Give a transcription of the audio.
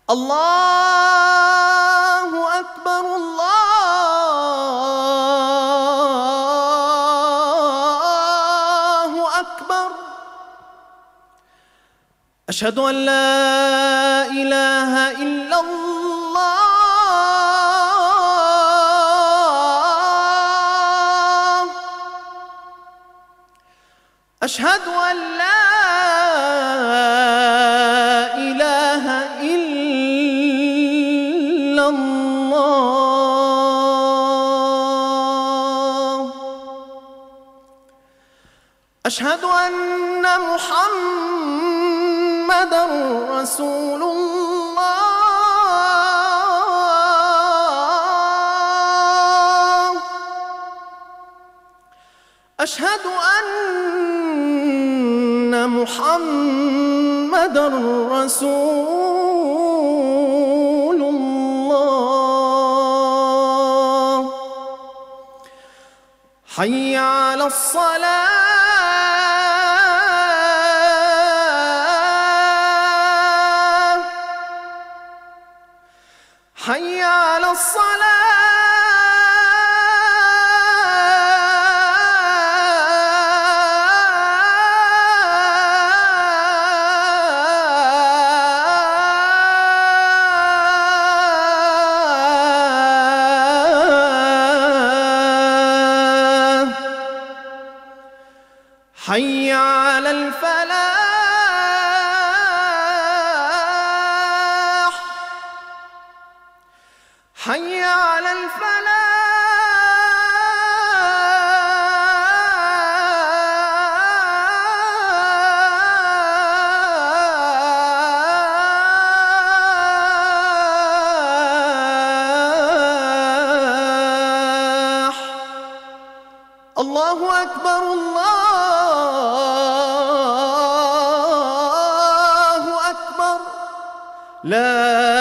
الله أكبر الله أكبر. أشهد أن لا إله إلا الله. أشهد أن لا إله إلا الله. أشهد أن محمدًا رسول الله. أشهد أن محمدًا رسول الله. حي على الصلاة. حي على الصلاة. حي على الفلاح. حي على الفلاح. الله أكبر الله أكبر. لا